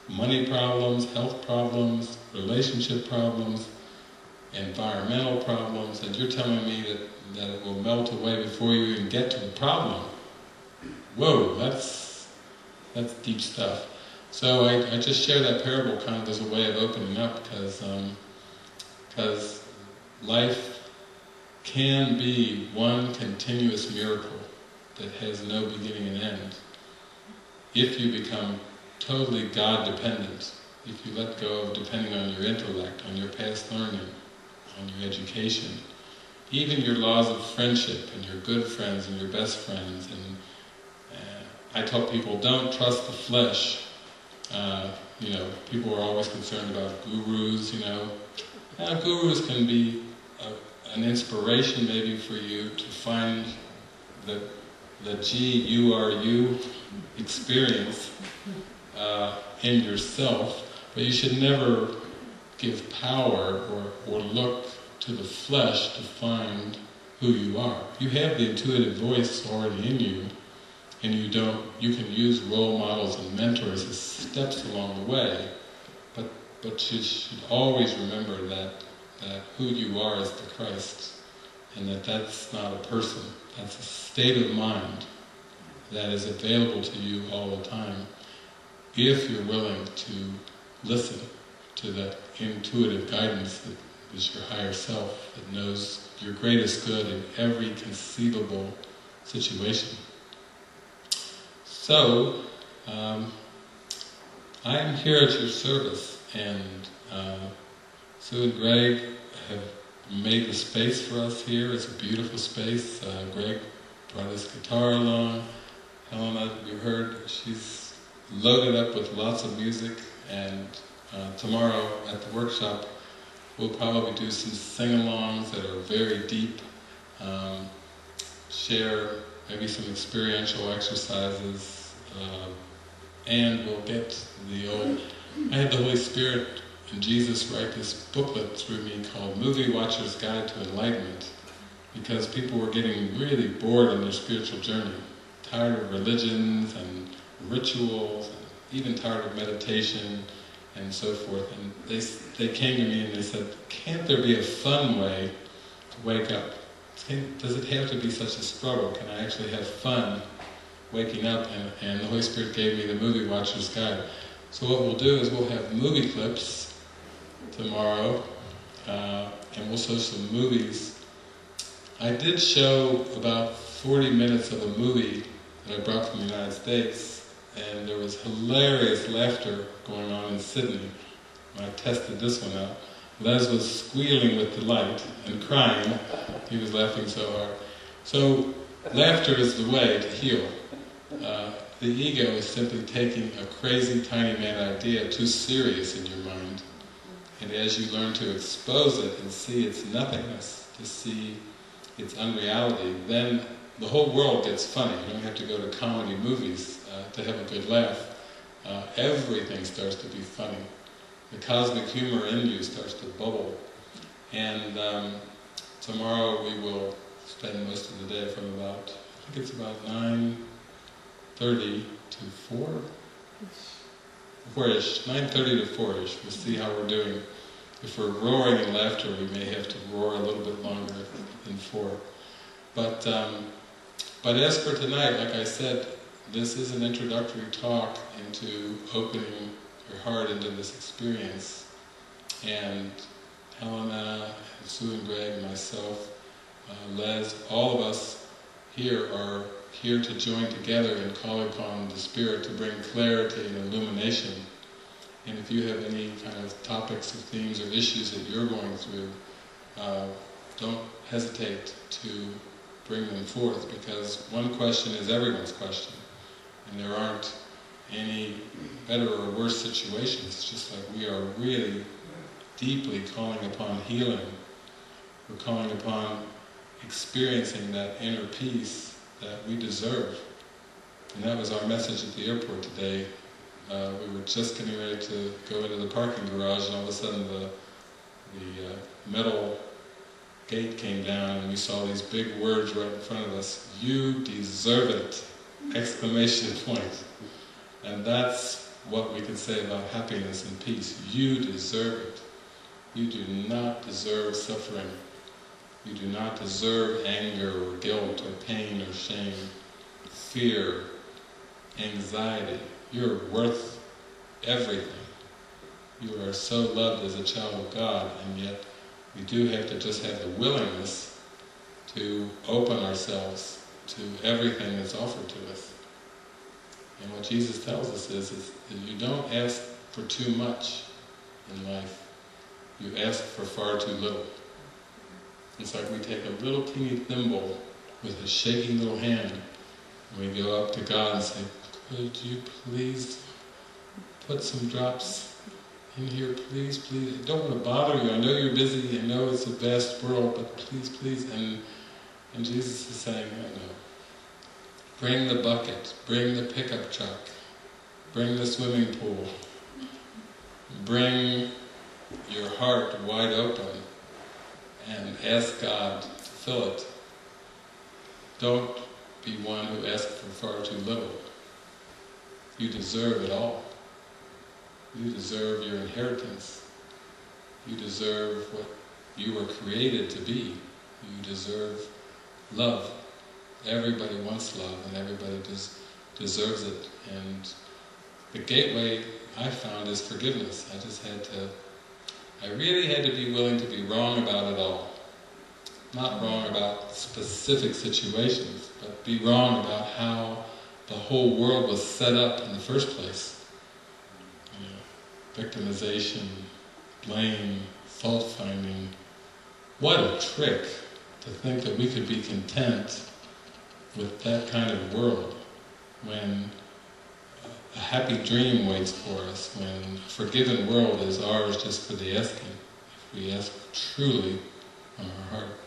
money problems, health problems, relationship problems, environmental problems, and you're telling me that it will melt away before you even get to the problem. Whoa, that's deep stuff. So I just share that parable kind of as a way of opening up, because life can be one continuous miracle that has no beginning and end. If you become totally God-dependent, if you let go of depending on your intellect, on your past learning, on your education, even your laws of friendship and your good friends and your best friends. And I tell people, don't trust the flesh. People are always concerned about gurus, Gurus can be an inspiration maybe for you to find the G-U-R-U experience in yourself, but you should never give power or look to the flesh to find who you are. You have the intuitive voice already in you, and you can use role models and mentors as steps along the way, but you should always remember that who you are is the Christ, and that's not a person, that's a state of mind that is available to you all the time, if you're willing to listen to that intuitive guidance that is your higher self, that knows your greatest good in every conceivable situation. So, I am here at your service, and Sue and Greg have made the space for us here. It's a beautiful space. Greg brought his guitar along. Helena, you heard, she's loaded up with lots of music, and tomorrow at the workshop we'll probably do some sing-alongs that are very deep, share maybe some experiential exercises, and we'll get I had the Holy Spirit and Jesus write this booklet through me called Movie Watcher's Guide to Enlightenment, because people were getting really bored in their spiritual journey, tired of religions and rituals, and even tired of meditation and so forth. And they came to me and they said, can't there be a fun way to wake up? Does it have to be such a struggle? Can I actually have fun waking up? And the Holy Spirit gave me the Movie Watcher's Guide. So what we'll do is we'll have movie clips tomorrow, and we'll show some movies. I did show about 40 minutes of a movie that I brought from the United States, and there was hilarious laughter going on in Sydney. I tested this one out. Les was squealing with delight and crying. He was laughing so hard. So, laughter is the way to heal. The ego is simply taking a crazy, tiny mad idea too serious in your mind. And as you learn to expose it and see its nothingness, to see its unreality, then the whole world gets funny. You don't have to go to comedy movies to have a good laugh. Everything starts to be funny. The cosmic humor in you starts to bubble. And tomorrow we will spend most of the day from about, I think it's about 9:30 to 4-ish, 9:30 to 4-ish. We'll see how we're doing. If we're roaring in laughter, we may have to roar a little bit longer than 4. But as for tonight, like I said, this is an introductory talk into opening your heart into this experience. And Helena, and Sue and Greg, and myself, Les, all of us here are here to join together and call upon the Spirit to bring clarity and illumination. And if you have any kind of topics or themes or issues that you're going through, don't hesitate to bring them forth, because one question is everyone's question, and there aren't any better or worse situations. It's just like we are really deeply calling upon healing. We're calling upon experiencing that inner peace that we deserve. And that was our message at the airport today. We were just getting ready to go into the parking garage, and all of a sudden the metal gate came down, and we saw these big words right in front of us, "You deserve it!" Exclamation point. And that's what we can say about happiness and peace. You deserve it. You do not deserve suffering. You do not deserve anger or guilt or pain or shame, fear, anxiety. You're worth everything. You are so loved as a child of God, and yet we do have to just have the willingness to open ourselves to everything that's offered to us. And what Jesus tells us is that you don't ask for too much in life. You ask for far too little. It's like we take a little teeny thimble with a shaking little hand, and we go up to God and say, could you please put some drops in here, please, please. I don't want to bother you. I know you're busy. I know it's a vast world, but please, please. And Jesus is saying, no. Bring the bucket. Bring the pickup truck. Bring the swimming pool. Bring your heart wide open and ask God to fill it. Don't be one who asks for far too little. You deserve it all. You deserve your inheritance. You deserve what you were created to be. You deserve love. Everybody wants love, and everybody deserves it. And the gateway I found is forgiveness. I really had to be willing to be wrong about it all. Not wrong about specific situations, but be wrong about how the whole world was set up in the first place. Victimization, blame, fault-finding. What a trick to think that we could be content with that kind of world when a happy dream waits for us, when a forgiven world is ours just for the asking, if we ask truly from our heart.